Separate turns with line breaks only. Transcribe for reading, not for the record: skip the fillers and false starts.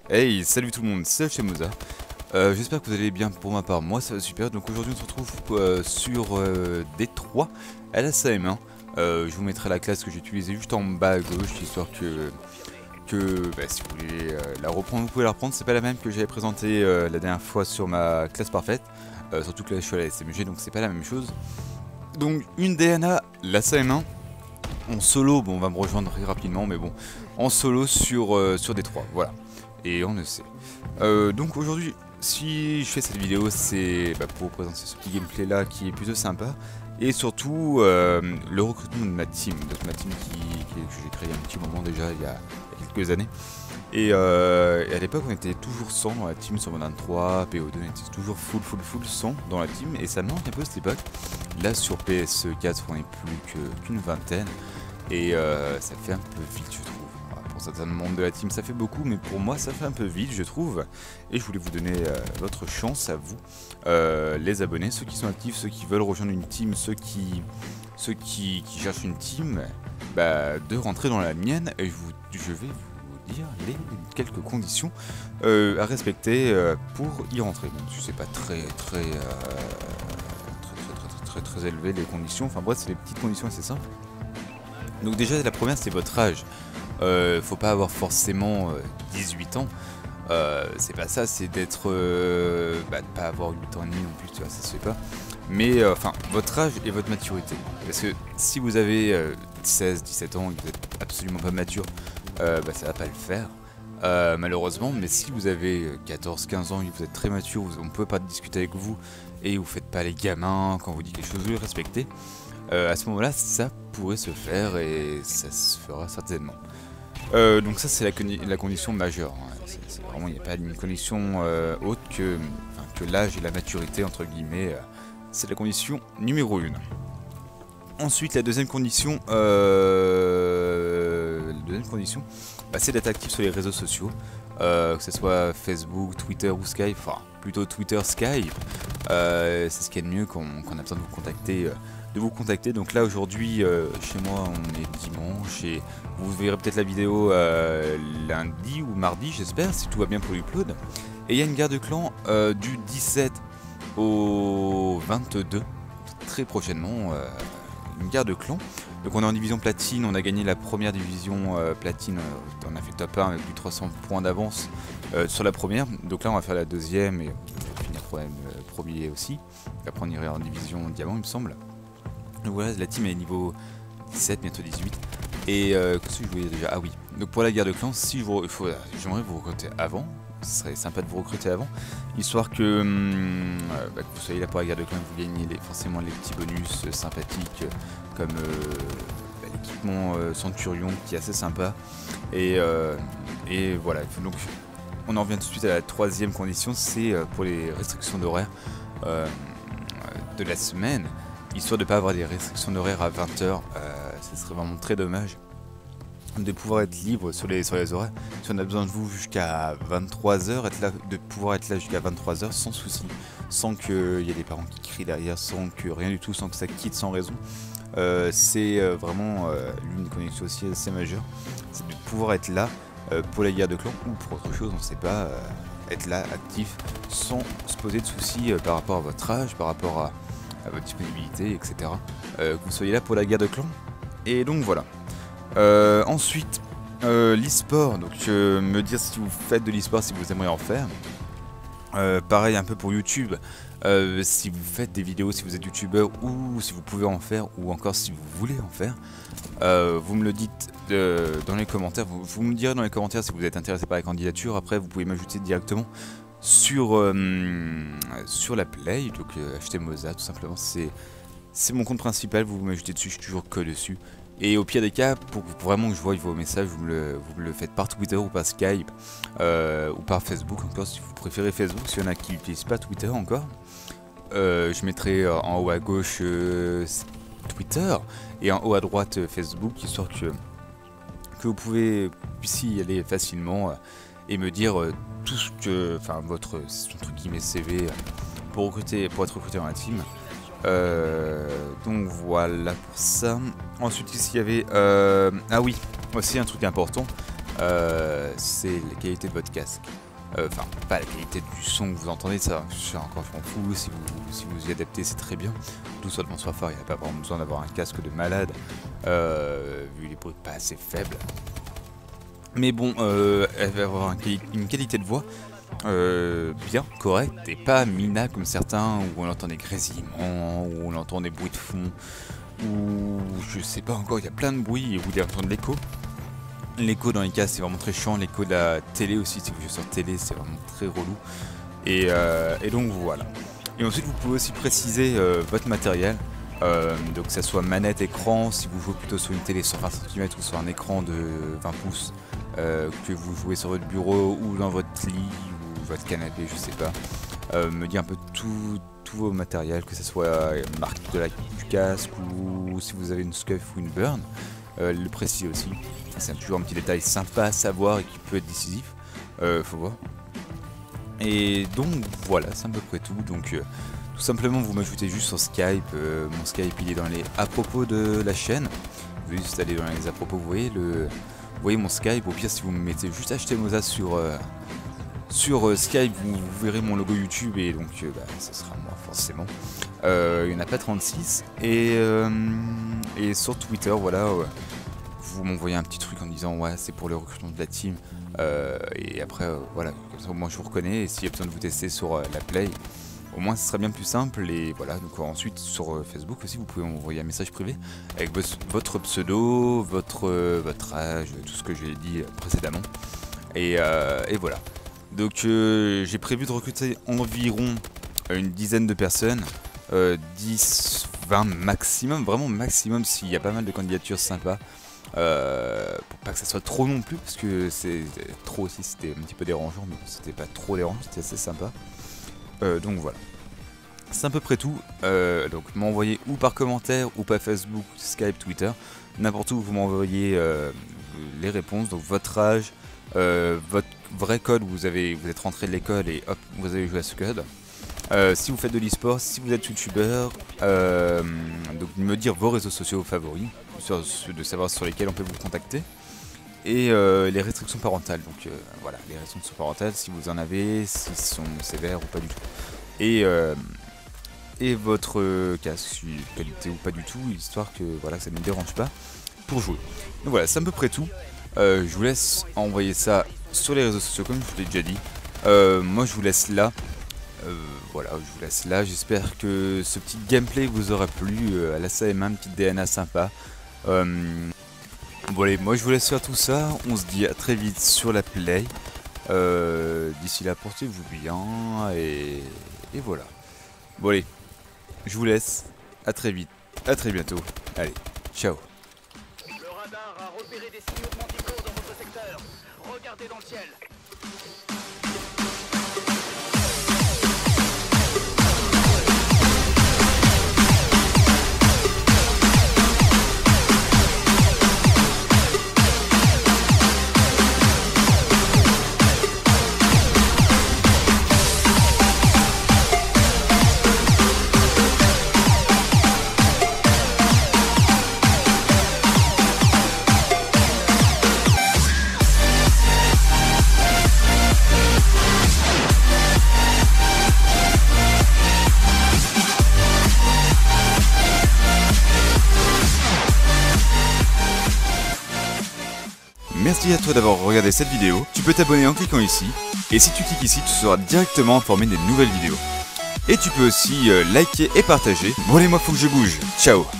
Hey, salut tout le monde, c'est Moza. J'espère que vous allez bien. Pour ma part, moi ça va super. Donc aujourd'hui on se retrouve sur D3 à la SAM1. Je vous mettrai la classe que j'ai utilisée juste en bas à gauche, histoire que si vous voulez la reprendre, vous pouvez la reprendre. C'est pas la même que j'avais présentée la dernière fois sur ma classe parfaite, surtout que là je suis à la SMG, donc c'est pas la même chose. Donc une DNA, la SAM1. En solo, bon on va me rejoindre très rapidement, mais bon, en solo sur D3, voilà. Et on le sait. Donc aujourd'hui, si je fais cette vidéo, c'est pour vous présenter ce petit gameplay là qui est plutôt sympa. Et surtout le recrutement de ma team, que j'ai créé il y a un petit moment déjà, il y a quelques années. Et à l'époque on était toujours 100 dans la team sur Modern 3, PO2 on était toujours full 100 dans la team. Et ça manque un peu cette époque. Là sur PS4 on n'est plus qu'une vingtaine. Et ça fait un peu vite je trouve. Pour certains membres de la team ça fait beaucoup, mais pour moi ça fait un peu vite je trouve. Et je voulais vous donner votre chance à vous, les abonnés, ceux qui sont actifs, ceux qui veulent rejoindre une team, ceux qui cherchent une team, de rentrer dans la mienne. Et je vais vous dire quelques conditions à respecter pour y rentrer. Même si c'est pas très élevé les conditions, enfin bref c'est des petites conditions assez simples. Donc déjà la première c'est votre âge. Faut pas avoir forcément 18 ans, c'est pas ça, c'est d'être de pas avoir 8 ans et demi non plus, tu vois, ça se fait pas. Mais enfin votre âge et votre maturité, parce que si vous avez 16-17 ans et que vous êtes absolument pas mature, ça va pas le faire malheureusement. Mais si vous avez 14-15 ans et que vous êtes très mature, on peut pas discuter avec vous et vous faites pas les gamins quand vous dites quelque chose, vous les respectez. À ce moment là ça pourrait se faire et ça se fera certainement. Donc ça c'est la condition majeure, hein. C'est vraiment, il n'y a pas une condition autre que l'âge et la maturité entre guillemets, c'est la condition numéro 1. Ensuite la deuxième condition, c'est d'être actif sur les réseaux sociaux, que ce soit Facebook, Twitter ou Skype, enfin plutôt Twitter, Skype, c'est ce qu'il y a de mieux quand on a besoin de vous contacter. Donc là aujourd'hui chez moi on est dimanche et vous verrez peut-être la vidéo lundi ou mardi j'espère, si tout va bien pour l'upload. Et il y a une guerre de clan du 17 au 22, très prochainement, une guerre de clan. Donc on est en division platine, on a gagné la première division platine, on a fait top 1 avec plus de 300 points d'avance sur la première. Donc là on va faire la deuxième et on va finir premier aussi. Après on irait en division diamant il me semble. Donc voilà, la team est niveau 17, bientôt 18. Et qu'est-ce que je voulais déjà? Ah oui, donc pour la guerre de clans, si j'aimerais vous recruter avant. Ce serait sympa de vous recruter avant, histoire que vous soyez là pour la guerre de clans et que vous gagnez forcément les petits bonus sympathiques comme l'équipement Centurion qui est assez sympa. Et voilà, donc on en revient tout de suite à la troisième condition, c'est pour les restrictions d'horaire de la semaine. Histoire de ne pas avoir des restrictions d'horaire à 20h, ce serait vraiment très dommage de pouvoir être libre sur les horaires. Si on a besoin de vous jusqu'à 23h, de pouvoir être là jusqu'à 23h sans souci, sans qu'il y ait des parents qui crient derrière, sans que rien du tout, sans que ça quitte sans raison. C'est vraiment l'une des conditions aussi assez majeure, c'est de pouvoir être là pour la guerre de clan ou pour autre chose, on ne sait pas, être là actif sans se poser de soucis par rapport à votre âge, par rapport à votre disponibilité, etc. Que vous soyez là pour la guerre de clan. Et donc voilà. Ensuite, l'e-sport, donc me dire si vous faites de l'e-sport, si vous aimeriez en faire. Pareil un peu pour YouTube, si vous faites des vidéos, si vous êtes youtubeur ou si vous pouvez en faire, ou encore si vous voulez en faire, vous me le dites dans les commentaires, vous me direz dans les commentaires si vous êtes intéressé par la candidature. Après vous pouvez m'ajouter directement sur la Play, donc acheter Moza tout simplement, c'est mon compte principal, vous m'ajoutez dessus, je suis toujours que dessus. Et au pire des cas, pour vraiment que je voie vos messages, vous me le faites par Twitter ou par Skype ou par Facebook, encore si vous préférez Facebook, s'il y en a qui n'utilisent pas Twitter encore. Je mettrai en haut à gauche Twitter et en haut à droite Facebook, histoire que vous puissiez y aller facilement et me dire tout ce que, enfin votre entre guillemets CV pour être recruté dans la team. Donc voilà pour ça. Ensuite ici il y avait ah oui, aussi un truc important, c'est la qualité de votre casque. Enfin, pas la qualité du son que vous entendez, ça, je m'en fous, si vous y adaptez, c'est très bien. Tout soit de soit fort, il n'y a pas vraiment besoin d'avoir un casque de malade, vu les bruits pas assez faibles. Mais bon, elle va avoir une qualité de voix bien correcte, et pas mina comme certains, où on entend des grésillements, où on entend des bruits de fond, ou je sais pas encore, il y a plein de bruits, et vous allez entendre l'écho. L'écho dans les casques c'est vraiment très chiant, l'écho de la télé aussi, si vous jouez sur télé c'est vraiment très relou. Et donc voilà. Et ensuite vous pouvez aussi préciser votre matériel, donc que ça soit manette, écran, si vous jouez plutôt sur une télé sur 20 cm ou sur un écran de 20 pouces, que vous jouez sur votre bureau ou dans votre lit ou votre canapé, je sais pas. Me dire un peu tout vos matériels, que ce soit marque du casque ou si vous avez une SCUF ou une Burn. Le préciser aussi, c'est toujours un petit détail sympa à savoir et qui peut être décisif, faut voir. Et donc voilà, c'est à peu près tout. Donc tout simplement vous m'ajoutez juste sur Skype, mon Skype il est dans les à propos de la chaîne. Vous pouvez juste aller dans les à propos, vous voyez mon Skype. Au pire si vous me mettez juste HTMoza sur Skype, vous verrez mon logo YouTube et donc ça sera moi forcément. Il n'y en a pas 36 et sur Twitter voilà, vous m'envoyez un petit truc en me disant ouais c'est pour le recrutement de la team, et après voilà, comme ça moi je vous reconnais, et s'il y a besoin de vous tester sur la Play, au moins ce sera bien plus simple. Et voilà, donc ensuite sur Facebook aussi vous pouvez m'envoyer un message privé avec votre pseudo, votre âge, tout ce que j'ai dit précédemment, et voilà. Donc j'ai prévu de recruter environ une dizaine de personnes, 10, 20 maximum, vraiment maximum s'il y a pas mal de candidatures sympas, pour pas que ça soit trop non plus, parce que c'est trop aussi, c'était un petit peu dérangeant, mais c'était pas trop dérangeant, c'était assez sympa. Donc voilà, c'est à peu près tout. Donc m'envoyez ou par commentaire ou par Facebook, Skype, Twitter, n'importe où vous m'envoyez les réponses, donc votre âge, votre vrai code, vous êtes rentré de l'école et hop vous avez joué à ce code. Si vous faites de l'e-sport, si vous êtes youtubeur, donc me dire vos réseaux sociaux favoris, de savoir sur lesquels on peut vous contacter, et les restrictions parentales. Donc voilà, les restrictions parentales si vous en avez, s'ils sont sévères ou pas du tout. Et votre casque, qualité ou pas du tout, histoire que voilà, ça ne me dérange pas pour jouer. Donc voilà, c'est à peu près tout. Je vous laisse envoyer ça sur les réseaux sociaux comme je vous l'ai déjà dit. Moi je vous laisse là. Voilà, je vous laisse là. J'espère que ce petit gameplay vous aura plu. À la CM1, une petite DNA sympa. Bon allez, moi je vous laisse faire tout ça. On se dit à très vite sur la Play. D'ici là, portez-vous bien. Et voilà. Bon allez, je vous laisse. À très vite. À très bientôt. Allez, ciao.
Le radar a repéré des signaux manticores dans votre secteur. Regardez dans le ciel.
Merci à toi d'avoir regardé cette vidéo, tu peux t'abonner en cliquant ici, et si tu cliques ici tu seras directement informé des nouvelles vidéos. Et tu peux aussi liker et partager. Bon allez, moi faut que je bouge, ciao.